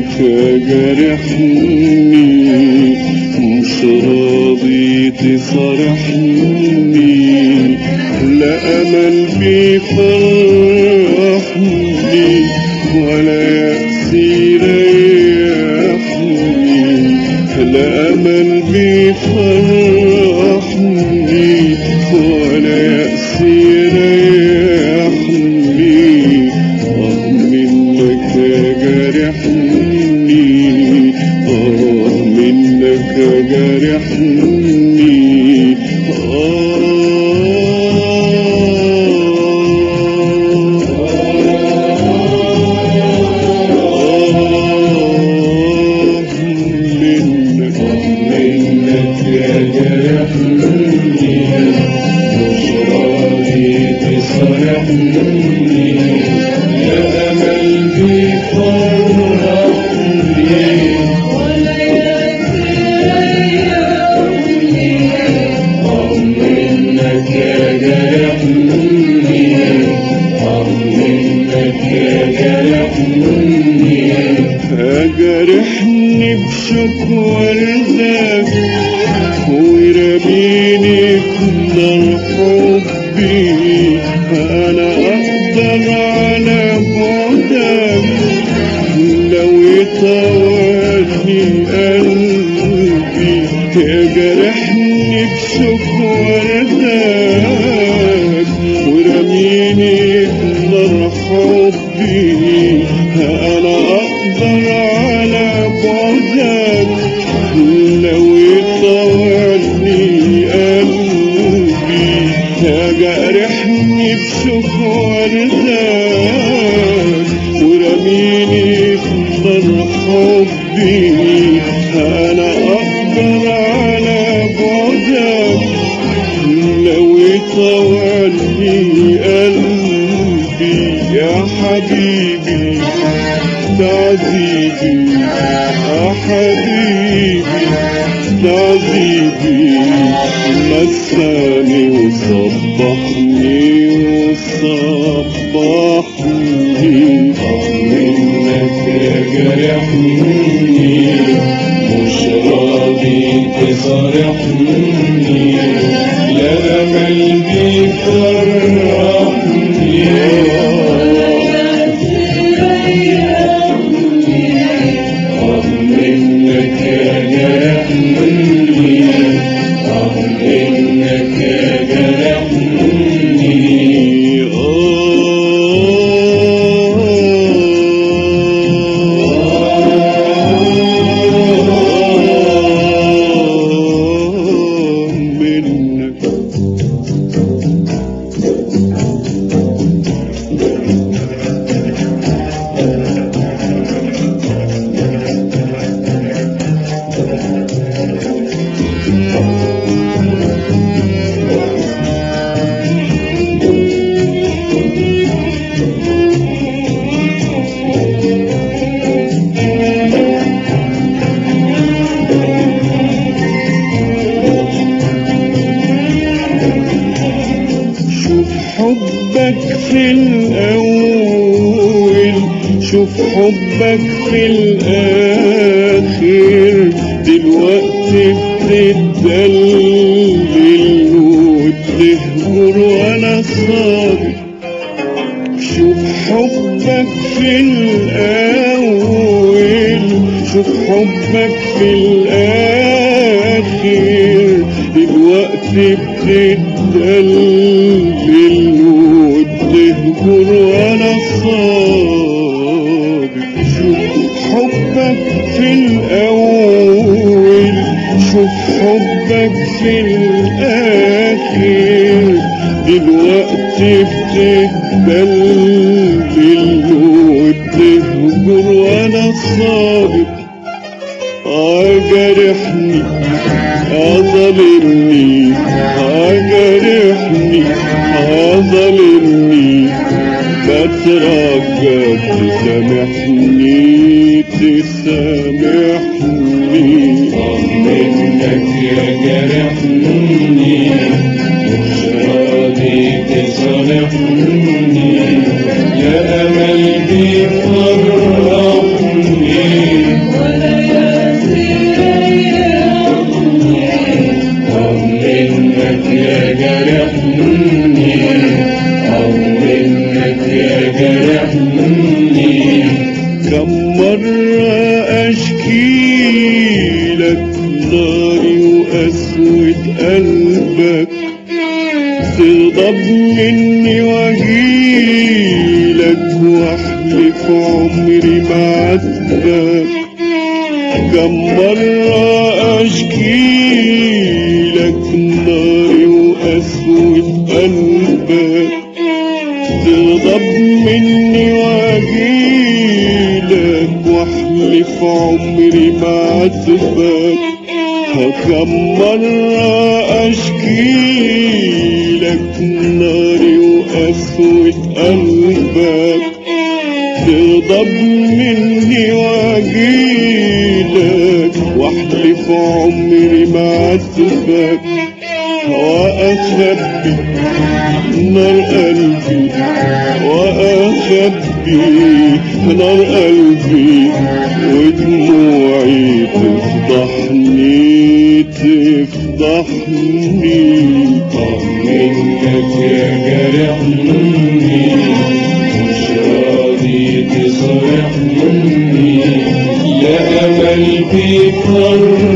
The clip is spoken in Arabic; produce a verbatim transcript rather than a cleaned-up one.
منك جرحني مش راضي تصارحني، لا أمل بيفرحني ولا يأس يريحني، لا أمل بيفرحني ولا يأس يريحني. آه منك جرحني، آه منك جرحني، جرحني بشكوى رزاك ورميني في نار حبي، أنا أقدر على بعدك لو يطولني قلبي. يا جرحني بشكوى رزاك ورميني في نار حبي، أنا أقدر على بعدك لو يطولني قلبي. يا جرحني بشكوى رزاك ورميني في نار حبي، أنا أقدر على بعدك لو يطولني قلبي. يا حبيبي تعذيبي، يا حبيبي تعذيبي، مساني وصبحني وصبحني. منك جرحني مش راضي تصارحني، لا أمل بيفرحني حبك في الأول، شوف حبك في الآخر، دلوقتي بتتدلل وتهجر وأنا صابر. شوف حبك في الأول، شوف حبك في الآخر، دلوقتي بتتدلل وتهجر وأنا صابر. شوف حبك في الأول، شوف حبك في الآخر، دلوقتي بتتدلل وتهجر وأنا صابر. جرحني ظلمني، جرحني ظلمني، بترجى تسامحني تسامحني. منك يا جرحني مش راضي تصالحني، يا أمل بيفرحني جرحني. كم مرة أشكي لك ناري وقسوة قلبك، تغضب مني واجيلك واحلف عمري ما عاتبك. كم مرة أشكي لك ناري وقسوة قلبك، تغضب مني واجيلك واحلف عمري ما عاتبك. كم مرة أشكي لك ناري وقسوة قلبك، تغضب مني واجيلك واحلف عمري ما عاتبك. وأخبي نار قلبي وأخبي نار قلبي ودموعي تفضحني تفضحني. طمنك يا جرحني مش راضي تصرحني، لا أمل في فرح